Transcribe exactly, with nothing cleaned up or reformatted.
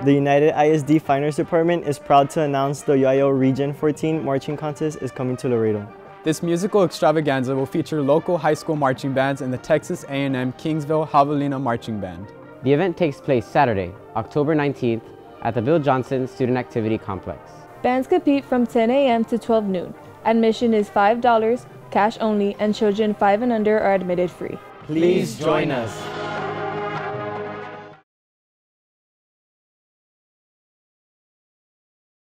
The United I S D Fine Arts Department is proud to announce the U I L Region fourteen Marching Contest is coming to Laredo. This musical extravaganza will feature local high school marching bands and the Texas A and M Kingsville Javelina Marching Band. The event takes place Saturday, October nineteenth at the Bill Johnson Student Activity Complex. Bands compete from ten A M to twelve noon. Admission is five dollars, cash only, and children five and under are admitted free. Please join us.